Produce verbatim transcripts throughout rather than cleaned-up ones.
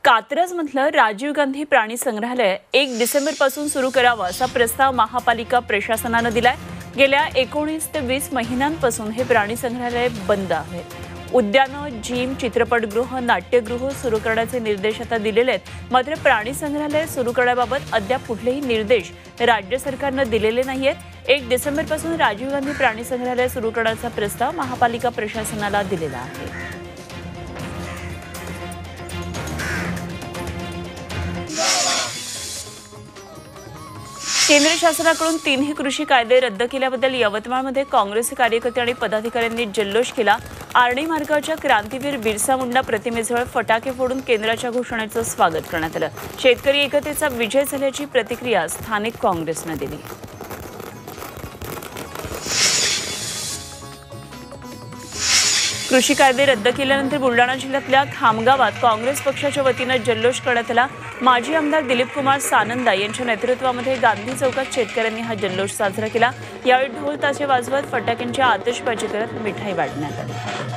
कात्रजमधलं राजीव गांधी प्राणी संग्रहालय एक डिसेंबर पासून सुरू करावं असा प्रस्ताव महापालिका प्रशासनाने दिलाय। गेल्या एकोणीस ते वीस महिन्यांपासून हे प्राणी संग्रहालय बंद आहे। उद्यानं, जिम, चित्रपटगृह, नाट्यगृह सुरू करण्याचे निर्देश आता दिलेले आहेत। मात्र प्राणी संग्रहालय सुरू करण्याबाबत अद्याप कुठलेही निर्देश राज्य सरकारने दिलेले नाहीयेत। एक डिसेंबर पासून राजीव गांधी प्राणी संग्रहालय सुरू करण्याचा प्रस्ताव महापालिका प्रशासनाला दिलेला आहे। केंद्र शासनाकडून तीनही कृषी कायदे रद्द केल्याबद्दल यवतमाळमध्ये काँग्रेस कार्यकर्ते आणि पदाधिकाऱ्यांनी जल्लोष केला। आर्णी मार्गावरच्या क्रांतीवीर बिरसा मुंडा प्रतिमेजवळ फटाके फोडून केंद्राच्या घोषणेचं स्वागत करण्यात आलं। शेतकरी एकतेचा विजय झाल्याची प्रतिक्रिया स्थानिक काँग्रेसने दिली। कृषी कायदे रद्द केल्यानंतर बुलढाणा जिल्ह्यातल्या खामगावात काँग्रेस पक्षाच्या वतीने जल्लोष करण्यात आला। माजी आमदार दिलीप कुमार सानंदा यांच्या नेतृत्वामध्ये गांधी चौकात शेतकऱ्यांनी हा जल्लोष साजरा केला। यावेळी ढोल ताशे वाजवत फटाक्यांची आतिषबाजी करत मिठाई वाटण्यात आली।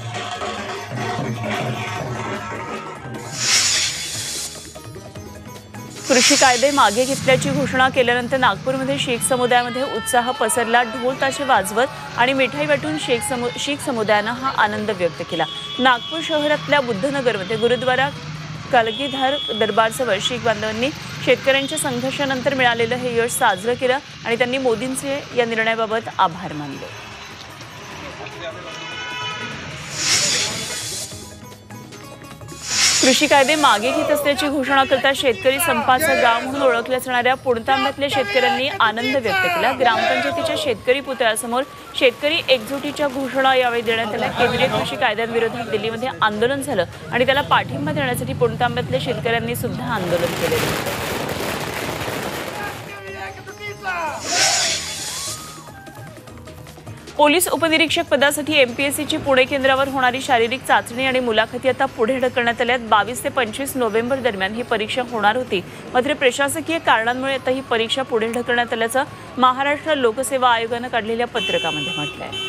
कृषी कायदे मागे घेतल्याची घोषणा केल्यानंतर नागपूरमध्ये शीख समुदायामध्ये उत्साह पसरला। ढोल ताशे वाजवत आणि मिठाई वाटून शीख समु शीख समुदायाने हा आनंद व्यक्त केला। नागपूर शहरातल्या बुद्धनगरमध्ये गुरुद्वारा कलगीधर दरबारसह शीख बांधवांनी शेतकऱ्यांच्या संघर्षानंतर मिळालेलं हे यश साजरं केलं आणि त्यांनी मोदींचे या निर्णयाबाबत आभार मानले। कृषी कायदे मागे घेत असल्याची घोषणा करता शेतकरी संपाचं गाव म्हणून ओळखल्या जाणाऱ्या पुणतांब्यातल्या शेतकऱ्यांनी आनंद व्यक्त केला। ग्रामपंचायतीच्या शेतकरी पुतळ्यासमोर शेतकरी एकजुटीच्या घोषणा यावेळी देण्यात आल्या। केंद्रीय कृषी कायद्यांविरोधात दिल्लीमध्ये आंदोलन झालं आणि त्याला पाठिंबा देण्यासाठी पुणतांब्यातल्या शेतकऱ्यांनी सुद्धा आंदोलन केले। पोलीस उपनिरीक्षक पदासाठी एमपीएससीची पुणे केंद्रावर होणारी शारीरिक चाचणी आणि मुलाखती आता पुढे ढकलण्यात आल्यात। बावीस ते पंचवीस नोव्हेंबर दरम्यान ही परीक्षा होणार होती, मात्र प्रशासकीय कारणांमुळे आता ही परीक्षा पुढे ढकलण्यात आल्याचं महाराष्ट्र लोकसेवा आयोगाने काढलेल्या पत्रकामध्ये म्हटलं आहे।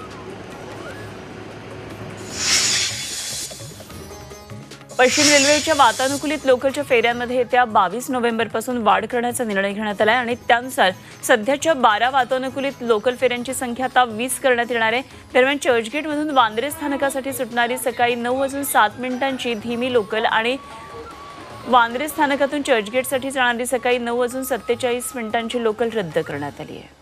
पश्चिम रेल्वेच्या वातानुकूलित लोकलच्या फेऱ्यांमध्ये येत्या बावीस नोव्हेंबर पासून वाढ करण्याचा निर्णय घेण्यात आला आहे आणि त्यानुसार सध्याच्या बारा वातानुकूलित लोकल फेऱ्यांची संख्या आता वीस करण्यात येणार आहे। दरम्यान चर्चगेटमधून वांद्रे स्थानकासाठी सुटणारी सकाळी नऊ वाजून सात मिनिटांची धीमी लोकल आणि वांद्रे स्थानकातून चर्चगेटसाठी जाणारी सकाळी नऊ वाजून सत्तेचाळीस मिनिटांची लोकल रद्द करण्यात आली आहे।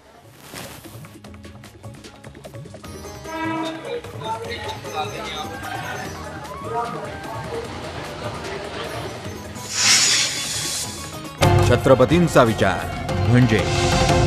छत्रपतींचा विचार म्हणजे